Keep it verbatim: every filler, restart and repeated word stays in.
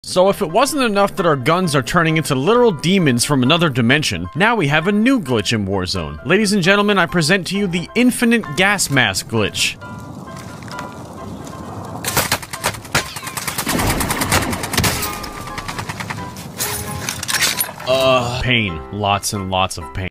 So if it wasn't enough that our guns are turning into literal demons from another dimension, now we have a new glitch in Warzone. Ladies and gentlemen, I present to you the Infinite Gas Mask glitch. Uh, pain. Lots and lots of pain.